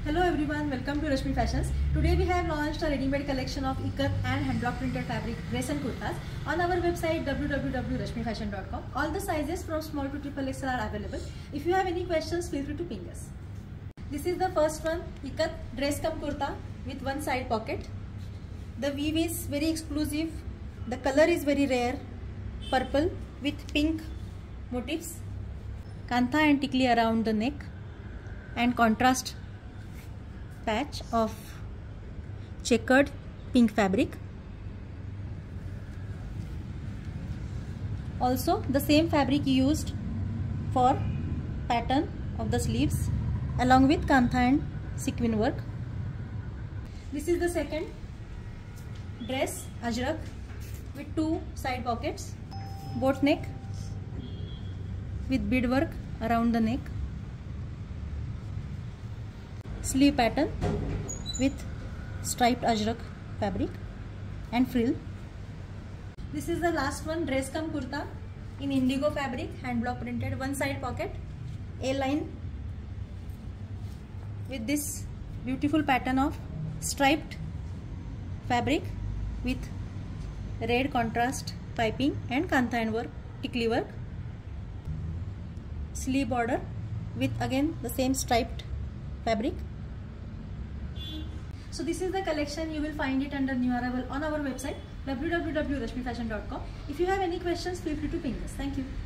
Hello everyone, welcome to Rashmi Fashions. Today we have launched a ready-made collection of ikat and hand block printed fabric dress and kurtas on our website www.rashmifashion.com. All the sizes from small to triple XL are available. If you have any questions, feel free to ping us. This is the first one, ikat dress cum kurta with one side pocket. The weave is very exclusive. The color is very rare, purple with pink motifs. Kantha and tikli around the neck and contrast patch of checkered pink fabric. Also the same fabric used for pattern of the sleeves along with kantha and sequin work. This is the second dress, ajrak with two side pockets, boat neck with bead work around the neck, sleeve pattern with striped ajrak fabric and frill. This is the last one, dress cum kurta in indigo fabric, hand block printed, one side pocket, A line with this beautiful pattern of striped fabric with red contrast piping and kantha and work, tikli work. Sleeve border with again the same striped fabric. So this is the collection. You will find it under new arrival on our website www.rashmifashion.com. If you have any questions, feel free to ping us. Thank you.